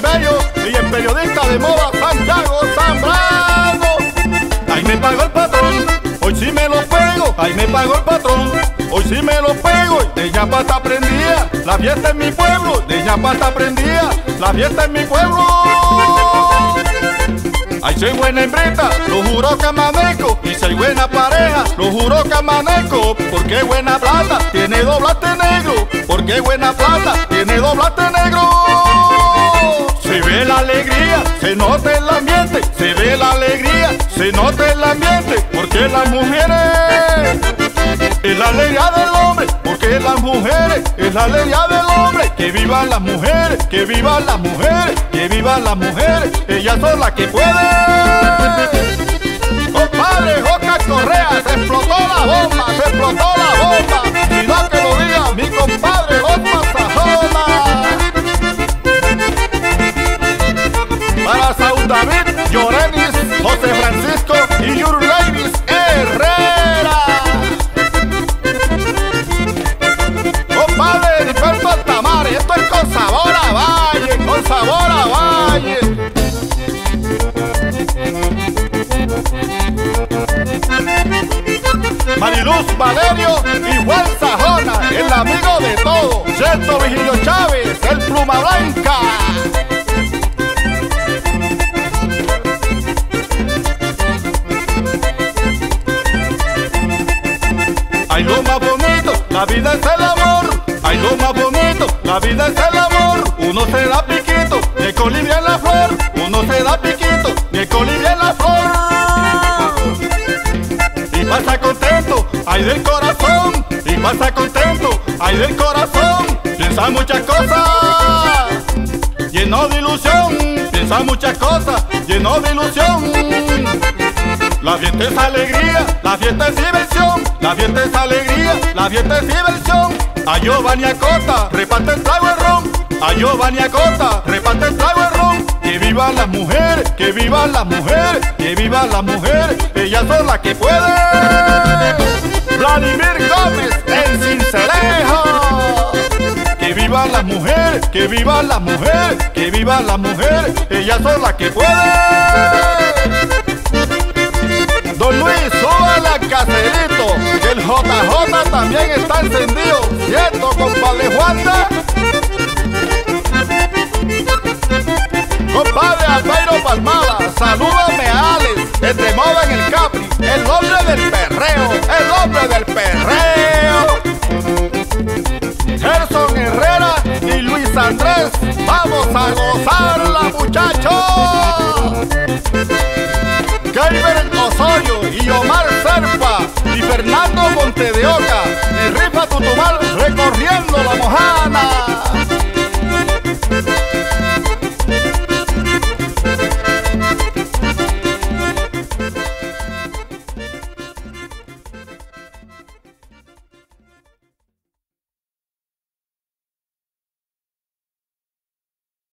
bello y el periodista de moda Santiago Zambrano. Ahí me pagó el patrón, hoy sí me lo pego. Ahí me pagó el patrón, hoy sí me lo pego. De ñapa está prendida, la fiesta en mi pueblo. De ñapa está prendida, la fiesta en mi pueblo. Ay, soy buena hembrita, lo juro que amanezco. Y soy buena pareja, lo juro que amanezco. Porque buena plata tiene doblate negro. Porque buena plata tiene doblate negro. Se ve la alegría, se nota el ambiente. Se ve la alegría, se nota el ambiente. Porque las mujeres es la alegría del hombre. Porque las mujeres es la alegría del hombre. Que vivan las mujeres, que vivan las mujeres, que vivan las mujeres. Ellas son las que pueden. Compadre Oscar Correa, se explotó la bomba, se explotó la bomba. Y no que lo diga mi compadre Oscar Sajona. Para Saúl David, Llorenis, José Francisco y Yurlenis Herrera. Compadre Heriberto Altamari, esto es con sabor a valle, con sabor a valle. Mariluz Valerio y Juan Sajona, el amigo de todo. Cheto Vigilio Chávez, el pluma blanca. Ay, lo más bonito, la vida es el amor. Ay, lo más bonito, la vida es el amor. Uno se da piquito, y el colibrí en la flor. Uno se da piquito, y el colibrí en la flor. Y pasa contento, ay del corazón. Y pasa contento, ay del corazón. Piensa muchas cosas, lleno de ilusión. Piensa muchas cosas, lleno de ilusión. La fiesta es alegría, la fiesta es diversión. La fiesta es alegría, la fiesta es diversión. A Giovanni Acosta, reparte el trago el ron. A Giovanni Acosta, reparte el trago el ron. Que vivan las mujeres, que vivan las mujeres, que vivan las mujeres. Ellas son las que pueden. Vladimir Gómez en Cincelejo. Que vivan las mujeres, que vivan las mujeres, que vivan las mujeres. Ellas son las que pueden. Don Luis, súbale al caserito, que el JJ también está encendido. ¿Cierto, compadre Juanda? Compadre Albeiro Palmada, salúdame a Alex, el de moda en el Capri, el hombre del perreo, el hombre del perreo. Gerson Herrera y Luis Andrés, vamos a gozarla, muchachos. Keiber Osorio y Omar Serpa y Fernando Montedeoca y Rifa Tutumal recorriendo la Mojada.